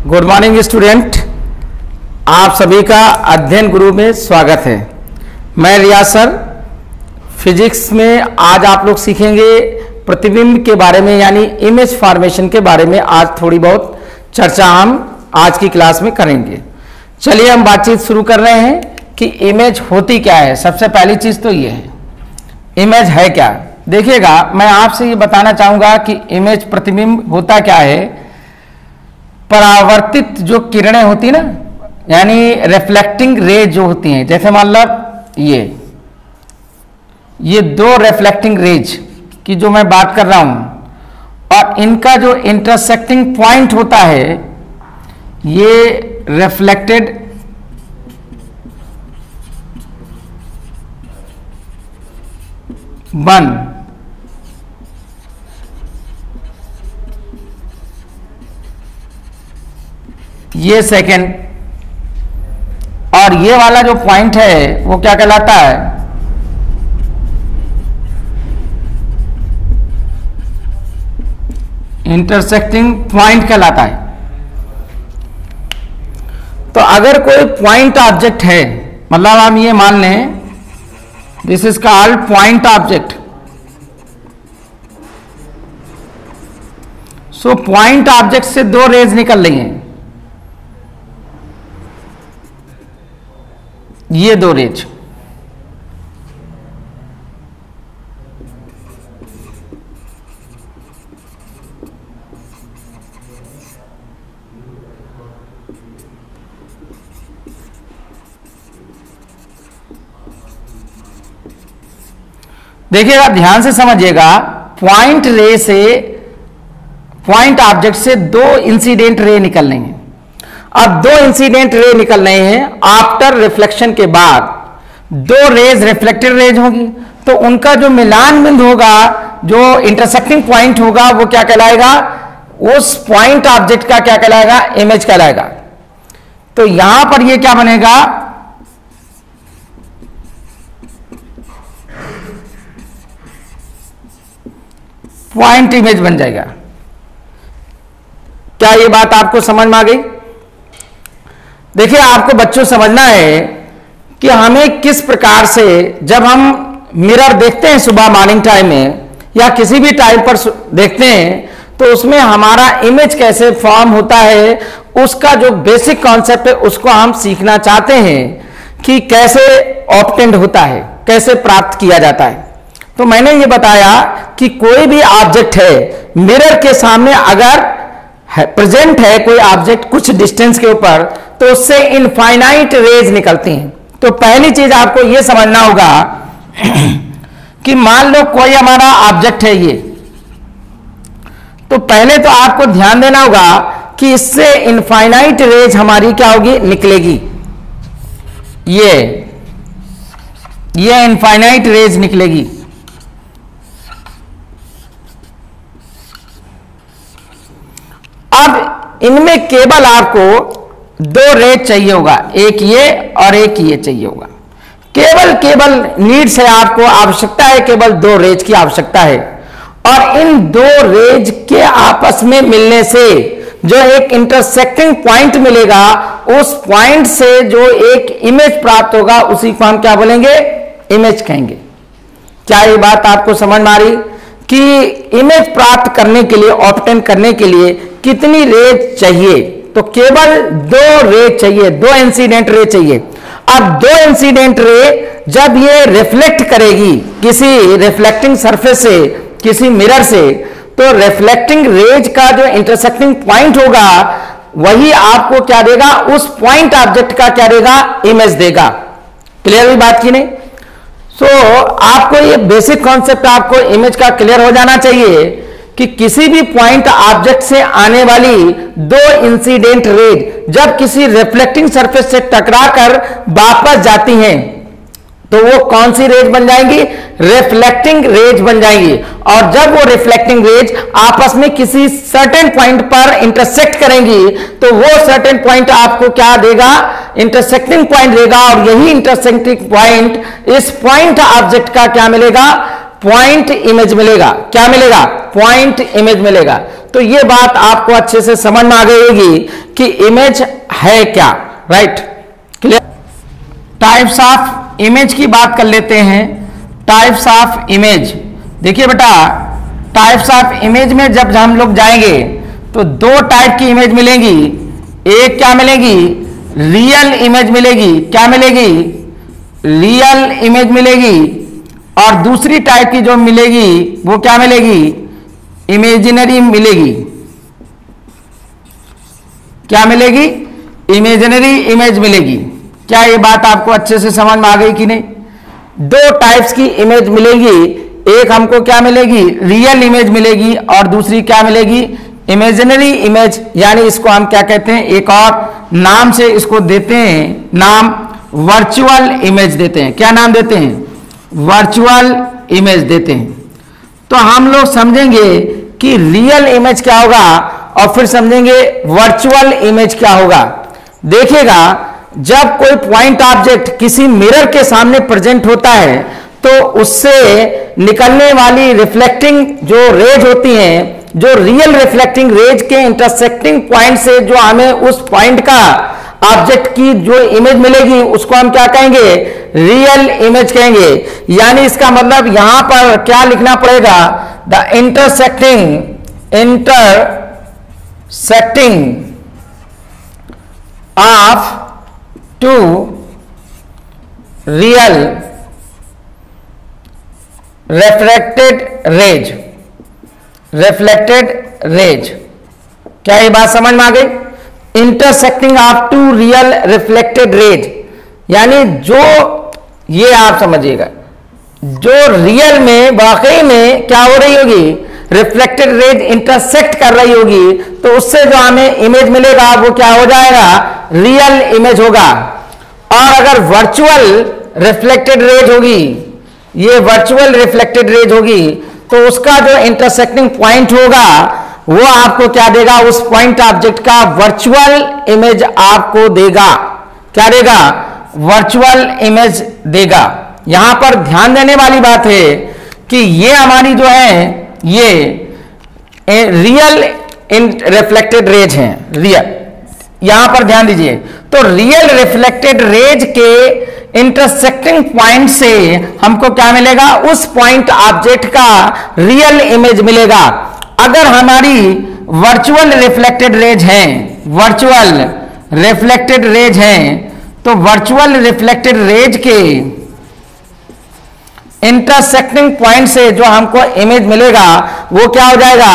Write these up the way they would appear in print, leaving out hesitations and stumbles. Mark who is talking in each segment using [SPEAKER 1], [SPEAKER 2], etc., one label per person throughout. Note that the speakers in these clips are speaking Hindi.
[SPEAKER 1] गुड मॉर्निंग स्टूडेंट, आप सभी का अध्ययन गुरु में स्वागत है। मैं रियाज सर। फिजिक्स में आज आप लोग सीखेंगे प्रतिबिंब के बारे में, यानी इमेज फॉर्मेशन के बारे में आज थोड़ी बहुत चर्चा हम आज की क्लास में करेंगे। चलिए हम बातचीत शुरू कर रहे हैं कि इमेज होती क्या है। सबसे पहली चीज तो ये है, इमेज है क्या। देखिएगा, मैं आपसे ये बताना चाहूंगा कि इमेज प्रतिबिंब होता क्या है। परावर्तित जो किरणें होती ना, यानी रिफ्लेक्टिंग रेज जो होती हैं, जैसे मान लो ये दो रिफ्लेक्टिंग रेज की जो मैं बात कर रहा हूं, और इनका जो इंटरसेक्टिंग पॉइंट होता है ये रिफ्लेक्टेड वन, ये सेकेंड, और ये वाला जो पॉइंट है वो क्या कहलाता है, इंटरसेक्टिंग पॉइंट कहलाता है। तो अगर कोई पॉइंट ऑब्जेक्ट है, मतलब हम ये मान लें this is called point object. So point object से दो रेज निकल रही हैं, ये दो रेज। देखिएगा, ध्यान से समझिएगा, पॉइंट रे से, पॉइंट ऑब्जेक्ट से दो इंसिडेंट रे निकल रही हैं। अब दो इंसिडेंट रे निकल रहे हैं, आफ्टर रिफ्लेक्शन के बाद दो रेज रिफ्लेक्टेड रेज होगी, तो उनका जो मिलान बिंदु होगा, जो इंटरसेक्टिंग पॉइंट होगा, वो क्या कहलाएगा, उस पॉइंट ऑब्जेक्ट का क्या कहलाएगा, इमेज कहलाएगा। तो यहां पर ये क्या बनेगा, पॉइंट इमेज बन जाएगा। क्या ये बात आपको समझ में आ गई? देखिए, आपको बच्चों समझना है कि हमें किस प्रकार से, जब हम मिरर देखते हैं सुबह मॉर्निंग टाइम में या किसी भी टाइम पर देखते हैं, तो उसमें हमारा इमेज कैसे फॉर्म होता है, उसका जो बेसिक कॉन्सेप्ट है उसको हम सीखना चाहते हैं कि कैसे ऑब्टेन्ड होता है, कैसे प्राप्त किया जाता है। तो मैंने ये बताया कि कोई भी ऑब्जेक्ट है, मिरर के सामने अगर प्रेजेंट है कोई ऑब्जेक्ट कुछ डिस्टेंस के ऊपर, तो उससे इनफाइनाइट रेज निकलती हैं। तो पहली चीज आपको यह समझना होगा कि मान लो कोई हमारा ऑब्जेक्ट है ये, तो पहले तो आपको ध्यान देना होगा कि इससे इनफाइनाइट रेज हमारी क्या होगी, निकलेगी। ये इनफाइनाइट रेज निकलेगी। अब इनमें केवल आपको दो रेज चाहिए होगा, एक ये और एक ये चाहिए होगा। केवल नीड्स है, आपको आवश्यकता है, केवल दो रेज की आवश्यकता है। और इन दो रेज के आपस में मिलने से जो एक इंटरसेक्टिंग पॉइंट मिलेगा, उस पॉइंट से जो एक इमेज प्राप्त होगा, उसी को हम क्या बोलेंगे, इमेज कहेंगे। क्या ये बात आपको समझ में आ रही कि इमेज प्राप्त करने के लिए, ऑब्टेन करने के लिए कितनी रेज चाहिए? तो केवल दो रेज चाहिए, दो इंसिडेंट रे चाहिए। अब दो इंसिडेंट रे जब ये रिफ्लेक्ट करेगी किसी रिफ्लेक्टिंग सरफेस से, किसी मिरर से, तो रिफ्लेक्टिंग रेज का जो इंटरसेक्टिंग पॉइंट होगा, वही आपको क्या देगा, उस पॉइंट ऑब्जेक्ट का क्या देगा, इमेज देगा। क्लियर हुई बात की नहीं? आपको ये बेसिक कॉन्सेप्ट आपको इमेज का क्लियर हो जाना चाहिए कि किसी भी पॉइंट ऑब्जेक्ट से आने वाली दो इंसिडेंट रेज जब किसी रिफ्लेक्टिंग सरफेस से टकराकर वापस जाती हैं, तो वो कौन सी रेज बन जाएंगी, रिफ्लेक्टिंग रेज बन जाएंगी। और जब वो रिफ्लेक्टिंग रेज आपस में किसी सर्टेन पॉइंट पर इंटरसेक्ट करेंगी, तो वो सर्टेन पॉइंट आपको क्या देगा, इंटरसेक्टिंग पॉइंट देगा। और यही इंटरसेक्टिंग पॉइंट, इस पॉइंट ऑब्जेक्ट का क्या मिलेगा, पॉइंट इमेज मिलेगा। क्या मिलेगा, पॉइंट इमेज मिलेगा। तो ये बात आपको अच्छे से समझ में आ गई होगी कि इमेज है क्या, right, clear. Types of image की बात कर लेते हैं। टाइप्स ऑफ इमेज, देखिए बेटा, टाइप्स ऑफ इमेज में जब हम लोग जाएंगे तो दो टाइप की इमेज मिलेगी। एक क्या मिलेगी, रियल इमेज मिलेगी। क्या मिलेगी, रियल इमेज मिलेगी। और दूसरी टाइप की जो मिलेगी वो क्या मिलेगी, इमेजिनरी मिलेगी। क्या मिलेगी, इमेजिनरी इमेज मिलेगी। क्या ये बात आपको अच्छे से समझ में आ गई कि नहीं? दो टाइप्स की इमेज मिलेगी, एक हमको क्या मिलेगी, रियल इमेज मिलेगी, और दूसरी क्या मिलेगी, इमेजिनरी इमेज। यानी इसको हम क्या कहते हैं, एक और नाम से इसको देते हैं नाम, वर्चुअल इमेज देते हैं। क्या नाम देते हैं, वर्चुअल इमेज देते हैं। तो हम लोग समझेंगे कि रियल इमेज क्या होगा और फिर समझेंगे वर्चुअल इमेज क्या होगा। देखिएगा, जब कोई पॉइंट ऑब्जेक्ट किसी मिरर के सामने प्रेजेंट होता है तो उससे निकलने वाली रिफ्लेक्टिंग जो रेज होती हैं, जो रियल रिफ्लेक्टिंग रेज के इंटरसेक्टिंग पॉइंट से जो हमें उस पॉइंट का ऑब्जेक्ट की जो इमेज मिलेगी उसको हम क्या कहेंगे, रियल इमेज कहेंगे। यानी इसका मतलब यहां पर क्या लिखना पड़ेगा, the intersecting of two real reflected rays. क्या ये बात समझ में आ गई? Intersecting of two real reflected rays, यानी जो, ये आप समझिएगा, जो रियल में वाकई में क्या हो रही होगी, रिफ्लेक्टेड रेज इंटरसेक्ट कर रही होगी, तो उससे जो हमें इमेज मिलेगा वो क्या हो जाएगा, रियल इमेज होगा। और अगर वर्चुअल रिफ्लेक्टेड रेज होगी, ये वर्चुअल रिफ्लेक्टेड रेज होगी, तो उसका जो इंटरसेक्टिंग पॉइंट होगा वो आपको क्या देगा, उस पॉइंट ऑब्जेक्ट का वर्चुअल इमेज आपको देगा। क्या देगा, वर्चुअल इमेज देगा। यहां पर ध्यान देने वाली बात है कि ये हमारी जो है ये रियल रिफ्लेक्टेड रेज है, रियल, यहां पर ध्यान दीजिए। तो रियल रिफ्लेक्टेड रेज के इंटरसेक्टिंग पॉइंट से हमको क्या मिलेगा, उस पॉइंट ऑब्जेक्ट का रियल इमेज मिलेगा। अगर हमारी वर्चुअल रिफ्लेक्टेड रेज है, वर्चुअल रिफ्लेक्टेड रेज है, तो वर्चुअल रिफ्लेक्टेड रेज के इंटरसेक्टिंग पॉइंट से जो हमको इमेज मिलेगा वो क्या हो जाएगा,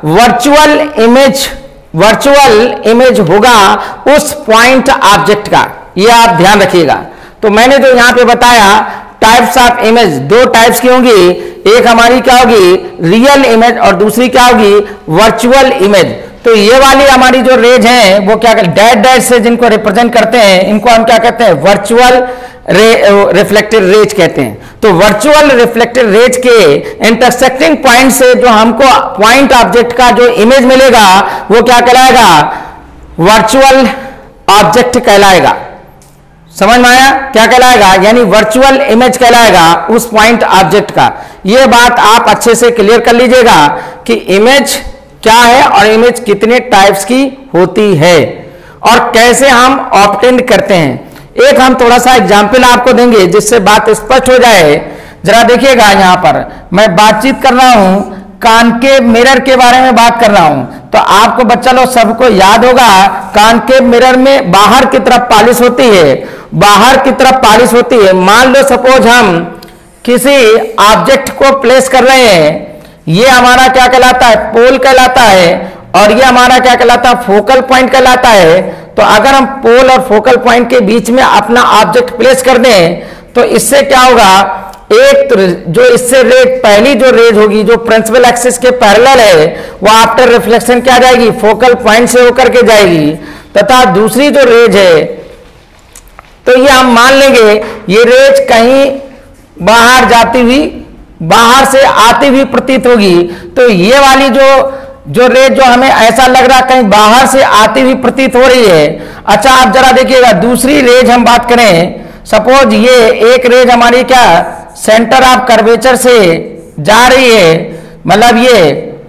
[SPEAKER 1] वर्चुअल इमेज होगा उस पॉइंट ऑब्जेक्ट का। ये आप ध्यान रखिएगा। तो मैंने जो यहां पे बताया टाइप्स ऑफ इमेज, दो टाइप्स की होंगी, एक हमारी क्या होगी, रियल इमेज, और दूसरी क्या होगी, वर्चुअल इमेज। तो ये वाली हमारी जो रेज है वो क्या, डैश डैश से जिनको रिप्रेजेंट करते हैं, इनको हम क्या कहते हैं, वर्चुअल रिफ्लेक्टेड रेज कहते हैं। तो वर्चुअल रिफ्लेक्टेड रेज के इंटरसेक्टिंग पॉइंट से जो हमको पॉइंट ऑब्जेक्ट का जो इमेज मिलेगा वो क्या कहलाएगा, वर्चुअल ऑब्जेक्ट कहलाएगा। समझ में आया, क्या कहलाएगा, यानी वर्चुअल इमेज कहलाएगा उस पॉइंट ऑब्जेक्ट का। यह बात आप अच्छे से क्लियर कर लीजिएगा कि इमेज क्या है और इमेज कितने टाइप्स की होती है और कैसे हम ऑब्टेन करते हैं। एक हम थोड़ा सा एग्जाम्पल आपको देंगे जिससे बात स्पष्ट हो जाए। जरा देखिएगा, यहां पर मैं बातचीत कर रहा हूं, कॉनकेव मिरर के बारे में बात कर रहा हूं। तो आपको बच्चा लोग सबको याद होगा, कॉनकेव मिरर में बाहर की तरफ पॉलिश होती है, बाहर की तरफ पॉलिश होती है। मान लो सपोज हम किसी ऑब्जेक्ट को प्लेस कर रहे हैं, ये हमारा क्या कहलाता है, पोल कहलाता है, और ये हमारा क्या कहलाता है, फोकल पॉइंट कहलाता है। तो अगर हम पोल और फोकल पॉइंट के बीच में अपना ऑब्जेक्ट प्लेस कर दें तो इससे क्या होगा, एक तो जो इससे रेज, पहली जो रेज होगी जो प्रिंसिपल एक्सिस के पैरेलल है वो आफ्टर रिफ्लेक्शन क्या जाएगी, फोकल पॉइंट से होकर के जाएगी, तथा दूसरी जो रेज है तो ये हम मान लेंगे ये रेज कहीं बाहर जाती हुई, बाहर से आती हुई प्रतीत होगी। तो ये वाली जो रेज जो हमें ऐसा लग रहा है कहीं बाहर से आती हुई प्रतीत हो रही है। अच्छा, आप जरा देखिएगा, दूसरी रेज हम बात करें, सपोज ये एक रेज हमारी क्या सेंटर ऑफ कर्वेचर से जा रही है, मतलब ये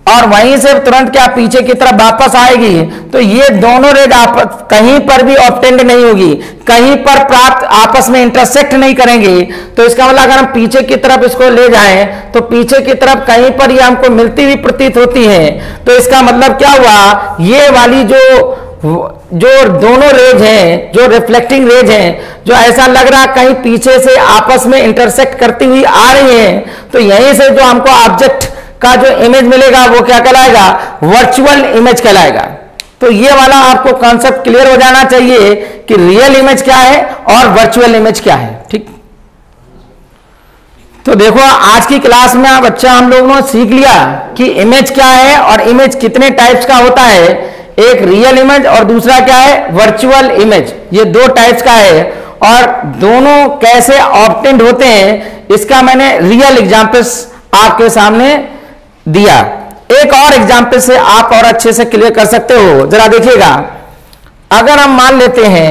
[SPEAKER 1] और वहीं से तुरंत क्या पीछे की तरफ वापस आएगी, तो ये दोनों रेज कहीं पर भी ऑब्टेंड नहीं होगी, कहीं पर प्राप्त आपस में इंटरसेक्ट नहीं करेंगे। तो इसका मतलब अगर हम पीछे की तरफ इसको ले जाएं तो पीछे की तरफ कहीं पर ये हमको मिलती हुई प्रतीत होती है। तो इसका मतलब क्या हुआ, ये वाली जो दोनों रेज हैं, जो रिफ्लेक्टिंग रेज हैं, जो ऐसा लग रहा कहीं पीछे से आपस में इंटरसेक्ट करती हुई आ रही हैं, तो यहीं से जो हमको ऑब्जेक्ट का जो इमेज मिलेगा वो क्या कहलाएगा, वर्चुअल इमेज कहलाएगा। तो ये वाला आपको कॉन्सेप्ट क्लियर हो जाना चाहिए कि रियल इमेज क्या है और वर्चुअल इमेज क्या है। ठीक, तो देखो आज की क्लास में बच्चा हम लोगों ने सीख लिया कि इमेज क्या है और इमेज कितने टाइप्स का होता है, एक रियल इमेज और दूसरा क्या है, वर्चुअल इमेज। ये दो टाइप्स का है और दोनों कैसे ऑब्टेन्ड होते हैं इसका मैंने रियल एग्जांपल्स आपके सामने दिया। एक और एग्जांपल से आप और अच्छे से क्लियर कर सकते हो, जरा देखिएगा। अगर हम मान लेते हैं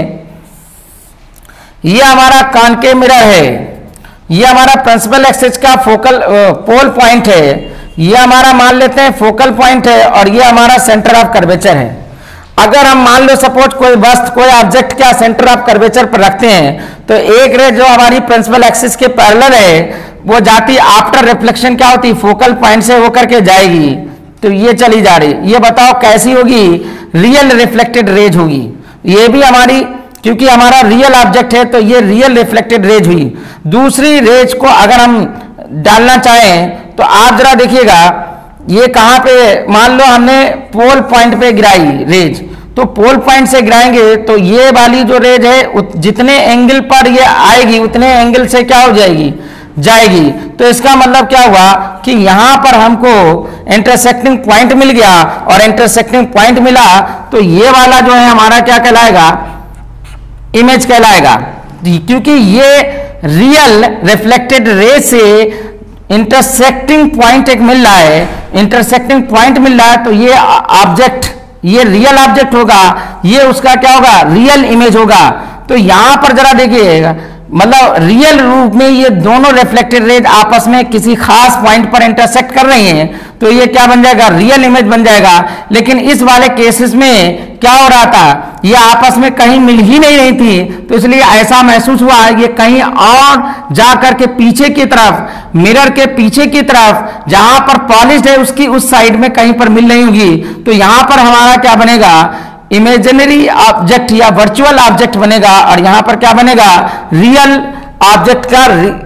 [SPEAKER 1] ये हमारा कॉनकेव मिरर है, ये हमारा प्रिंसिपल एक्सिस का फोकल पोल पॉइंट है, ये हमारा मान लेते हैं फोकल पॉइंट है और ये हमारा सेंटर ऑफ कर्वेचर है। अगर हम मान लो सपोज कोई वस्तु कोई ऑब्जेक्ट क्या सेंटर ऑफ कर्वेचर पर रखते हैं तो एक रे जो हमारी प्रिंसिपल एक्सिस के पैरेलल है वो जाती आफ्टर रिफ्लेक्शन क्या होती, फोकल पॉइंट से होकर के जाएगी, तो ये चली जा रही। ये बताओ कैसी होगी, रियल रिफ्लेक्टेड रेज होगी। ये भी हमारी, क्योंकि हमारा रियल ऑब्जेक्ट है तो ये रियल रिफ्लेक्टेड रेज हुई। दूसरी रेज को अगर हम डालना चाहें तो आप जरा देखिएगा, ये कहां पे, मान लो हमने पोल पॉइंट पे गिराई रेज, तो पोल पॉइंट से गिराएंगे तो ये वाली जो रेज है जितने एंगल पर ये आएगी उतने एंगल से क्या हो जाएगी, जाएगी। तो इसका मतलब क्या हुआ कि यहां पर हमको इंटरसेक्टिंग पॉइंट मिल गया और इंटरसेक्टिंग पॉइंट मिला तो ये वाला जो है हमारा क्या कहलाएगा, इमेज कहलाएगा, क्योंकि ये रियल रिफ्लेक्टेड रे से इंटरसेक्टिंग पॉइंट एक मिल रहा है, इंटरसेक्टिंग पॉइंट मिल रहा है, तो ये ऑब्जेक्ट, ये रियल ऑब्जेक्ट होगा, ये उसका क्या होगा, रियल इमेज होगा। तो यहां पर जरा देखिएगा, मतलब रियल रूप में ये दोनों रिफ्लेक्टेड रेज आपस में किसी खास पॉइंट पर इंटरसेक्ट कर रही हैं, तो ये क्या बन जाएगा, रियल इमेज बन जाएगा। लेकिन इस वाले केसेस में क्या हो रहा था, ये आपस में कहीं मिल ही नहीं रही थी, तो इसलिए ऐसा महसूस हुआ ये कहीं और जा करके पीछे की तरफ, मिरर के पीछे की तरफ जहां पर पॉलिश्ड है उसकी उस साइड में कहीं पर मिल रही होगी। तो यहां पर हमारा क्या बनेगा, इमेजिनरी ऑब्जेक्ट या वर्चुअल ऑब्जेक्ट बनेगा और यहां पर क्या बनेगा, रियल ऑब्जेक्ट का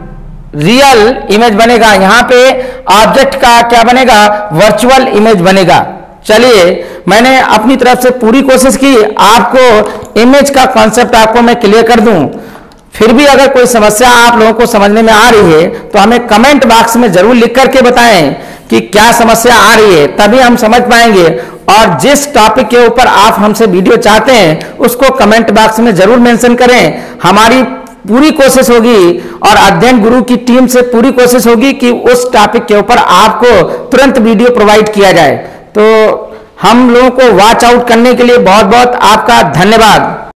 [SPEAKER 1] रियल इमेज बनेगा, यहां पे ऑब्जेक्ट का क्या बनेगा, वर्चुअल इमेज बनेगा। चलिए मैंने अपनी तरफ से पूरी कोशिश की आपको इमेज का कॉन्सेप्ट आपको मैं क्लियर कर दूं। फिर भी अगर कोई समस्या आप लोगों को समझने में आ रही है तो हमें कमेंट बॉक्स में जरूर लिख करके बताएं कि क्या समस्या आ रही है, तभी हम समझ पाएंगे। और जिस टॉपिक के ऊपर आप हमसे वीडियो चाहते हैं उसको कमेंट बॉक्स में जरूर मेंशन करें। हमारी पूरी कोशिश होगी और अध्ययन गुरु की टीम से पूरी कोशिश होगी कि उस टॉपिक के ऊपर आपको तुरंत वीडियो प्रोवाइड किया जाए। तो हम लोगों को वॉच आउट करने के लिए बहुत बहुत आपका धन्यवाद।